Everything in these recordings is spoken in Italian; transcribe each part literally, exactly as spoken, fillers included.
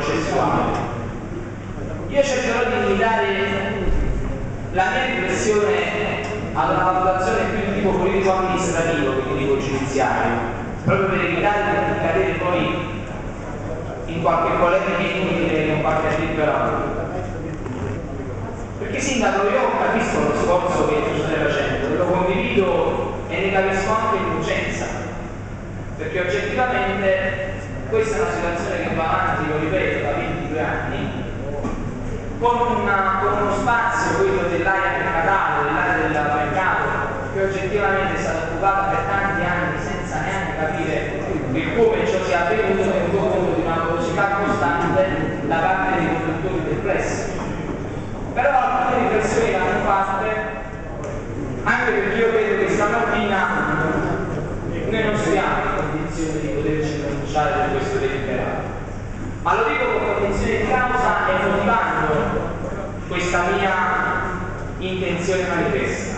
processuale. Io cercherò di limitare la mia riflessione ad una valutazione più di tipo politico-amministrativo che di tipo giudiziario, proprio per evitare di cadere poi in qualche polemica inutile con qualche addirittura. Perché sindaco, io capisco lo sforzo che tu stai facendo, lo condivido e ne capisco anche l'urgenza, perché oggettivamente questa è una situazione che va avanti, lo ripeto, da ventidue anni, con, una, con uno spazio, quello dell'area mercatale, dell'area del mercato, che oggettivamente è stata occupata per tanti anni senza neanche capire che come ciò sia avvenuto nel conto di una velocità costante da parte dei conduttori del plesso. Però alcune riflessioni vanno fatte, anche perché io credo che stamattina noi non siamo in condizione di poterci pronunciare su questo deliberato, ma lo dico con condizione di causa e motivando questa mia intenzione manifesta.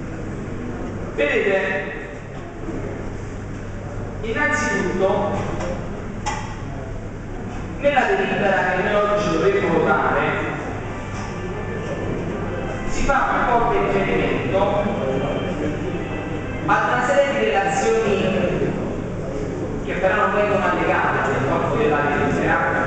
Vedete, innanzitutto nella delibera che noi oggi dovremo votare si fa un forte riferimento ad una serie di relazioni che però non vengono allegate nel corpo della delibera,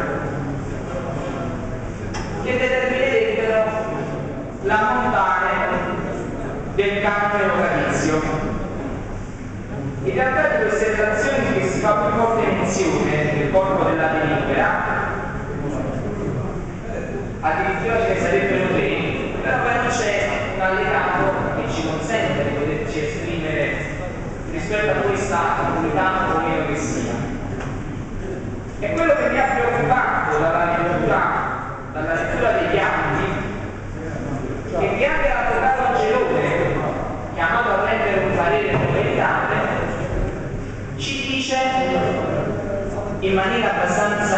che determinerebbero l'ammontare del canone localizio. In realtà di queste relazioni che si fa più forte menzione nel corpo della delibera, addirittura ce ne sarebbero tre, però poi c'è un allegato che ci consente di poterci esprimere rispetto a questa comunità o meno che sia. E quello che mi ha preoccupato dalla lettura, dalla lettura degli atti è che anche l'avvocato Angelone, chiamato a rendere un parere competente, ci dice in maniera abbastanza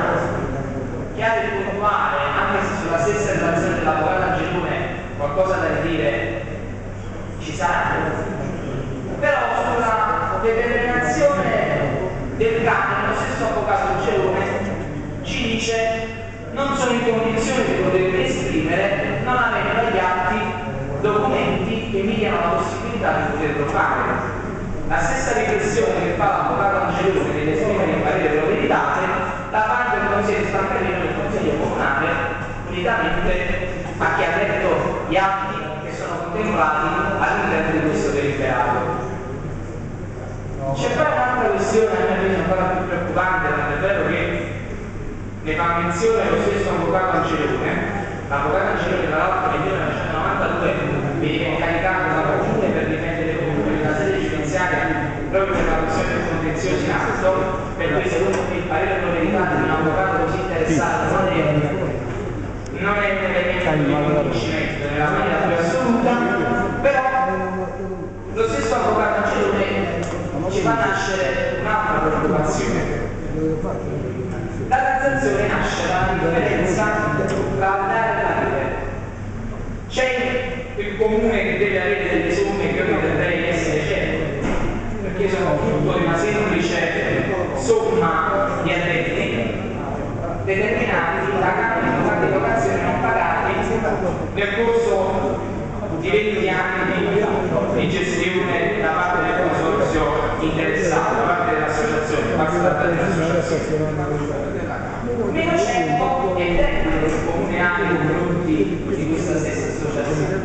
chiara e puntuale, anche se sulla stessa relazione dell'avvocato Angelone qualcosa da dire ci sarà, però sulla determinazione del canone lo stesso avvocato Angelone ci dice non sono in condizione di poter esprimere non avendo agli atti documenti che mi diano la possibilità di poterlo fare. La stessa riflessione che fa l'avvocato Angelone nell'esprimere il parere delle veritate la fa anche il consiglio Stancarino del Consiglio Comunale, unitamente a chi ha letto gli atti che sono contemplati all'interno di questo deliberato. C'è poi un'altra questione a mio avviso ancora più preoccupante, non è vero che ne fa menzione lo stesso avvocato Angelone. L'avvocato Angelone tra l'altro nel millenovecentonovantadue veniva incaricato da Comune per difendere il Comune di una sede giudiziaria proprio per la questione del contenzioso in atto, per cui secondo me il parere delle veritate di un avvocato così interessato non è non è un elemento di convincimento nella maniera più assoluta, però lo stesso avvocato Angelone ci fa nascere un'altra preoccupazione. La transazione nasce dalla differenza tra dare e dare. C'è il comune che deve avere delle somme che io riterrei essere certe, perché sono frutto di una semplice somma di addetti determinati da canoni di locazione non pagati nel corso di venti anni di, di gestione da parte del consorzio interessato, da parte dell'associazione, da parte dell'associazione. Meno certo è tecnico che il comune ha nei confronti di questa stessa associazione,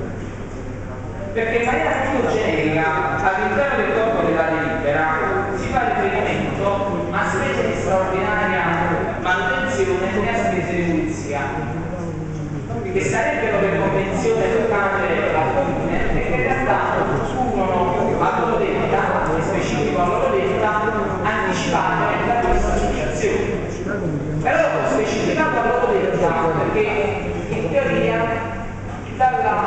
perché in maniera più generica all'interno del corpo della delibera si fa riferimento a spese di straordinaria manutenzione e a spese di pulizia, che sarebbero per convenzione locale al comune e che in realtà furono a loro detta, in specifico a loro detta, anticipate da questa associazione. Però ho specificato a loro detta perché in teoria dalla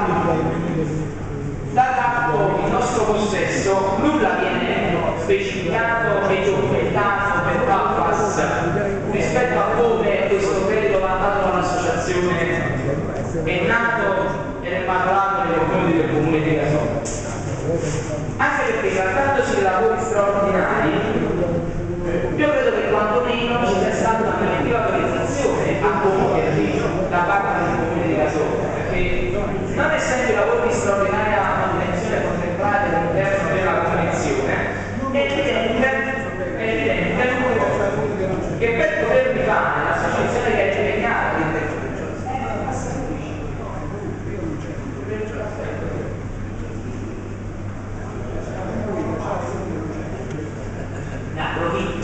dall'atto in nostro possesso nulla viene specificato e documentato per Valpas rispetto a come questo credito vantato dall'associazione è nato ed è parlato nei confronti del comune di Casone. Anche perché trattandosi di lavori straordinari io credo che quantomeno ci sia stata una preventiva autorizzazione poterli fare, l'associazione che è impegnata all'interno del gioco, è abbastanza difficile. Ne approfitto.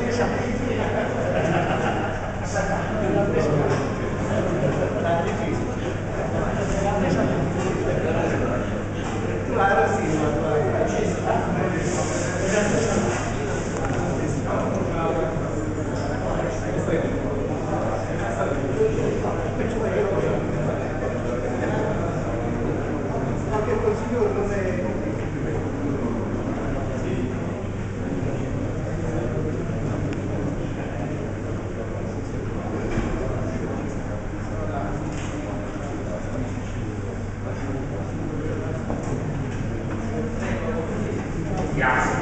Grazie.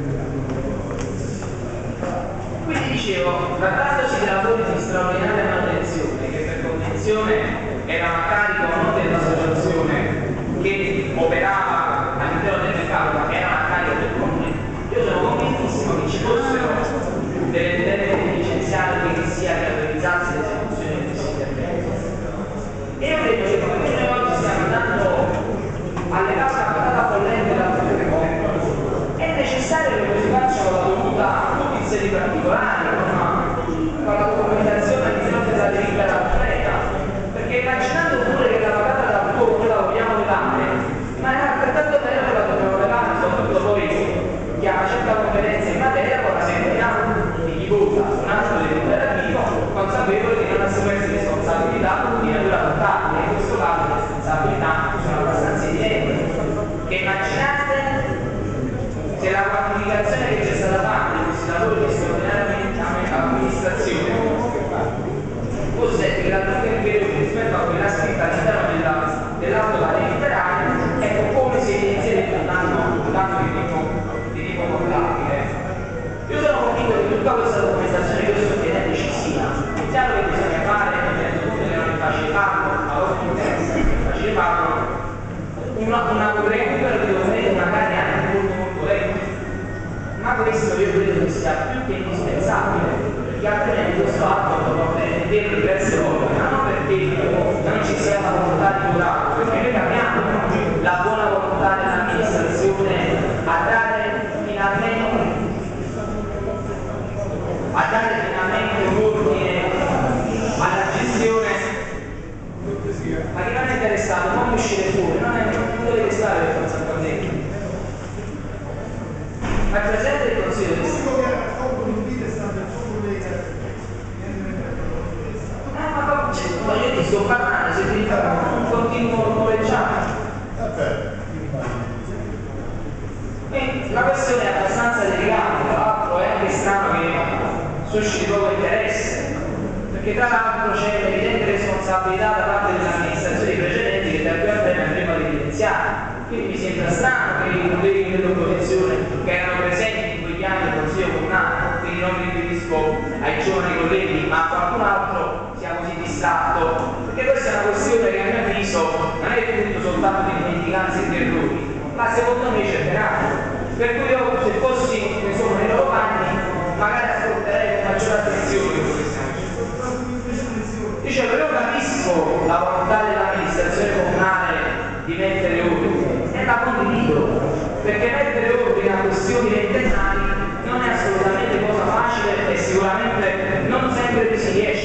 Quindi dicevo, trattandosi di lavori di straordinaria manutenzione, che per convenzione era una carica o non dell'associazione che operava all'interno del mercato, ma era una carica del comune, io sono convintissimo che ci fossero delle determine licenziate che sia realizzasse l'esecuzione di questi interventi. E io credo che come noi oggi stiamo andando alle case a patata bollente dal è necessario che si faccia la dovuta notizia di particolari, con la documentazione all'interno della delibera completa, perché immaginando pure che la patata dal tuo noi la vogliamo levare, ma è altrettanto vero che la dobbiamo levare, soprattutto poi chi ha una certa competenza in materia con la serenità di chi vota un atto deliberativo, consapevole di non assumersi responsabilità di natura contabile, in questo caso le responsabilità sono abbastanza evidenti, che immaginate se la quantificazione che c'è stata fatta di questi lavori di straordinaria amministrazione fosse relativamente inferiore rispetto a quella scritta all'interno dell'atto da deliberare, ecco come si evidenzia un danno, un danno di tipo, di tipo contabile. Io sono convinto che tutta questa documentazione che io sto chiedendo ci sia. È chiaro che bisogna fare, mi rendo conto che non è facile farlo, a volte interessa che è facile farlo, una, una recupero di documenti magari anche molto molto lenti, ma questo io credo che sia più che indispensabile, perché altrimenti questo atto lo può vedere diverse volte, ma non perché non ci sia una volontà di durare, perché noi capiamo la buona volontà dell'amministrazione a dare finalmente a dare finalmente un ordine alla gestione, ma che non è interessato, non uscire fuori, non, è, non dovete stare per forza qua dentro. Ma il Presidente del Consiglio di Stato ma cioè, ma io ti sto parlando, se ti fa un continuo rumorleggiare. E la questione è abbastanza delicata, tra l'altro è anche strano che susciti poco interesse, perché tra l'altro c'è un'evidente responsabilità da parte delle amministrazioni precedenti che da qui a breve andremo ad evidenziare. Quindi mi sembra strano che i colleghi dell'opposizione che erano presenti in quegli anni del Consiglio Comunale, quindi non mi riferisco ai giovani colleghi, ma a qualcun altro sia così distratto, perché questa è una questione che a mio avviso non è frutto soltanto di dimenticanze e di errori, ma secondo me c'è peraltro. Per cui io, se fossi insomma, nei loro panni, magari ascolterei con maggiore attenzione quello che stiamo dicendo. Dicevo, io capisco la volontà dell'amministrazione comunale di mettere ordine, e la condivido, perché mettere ordine a questioni ventennali non è assolutamente cosa facile e sicuramente non sempre si riesce.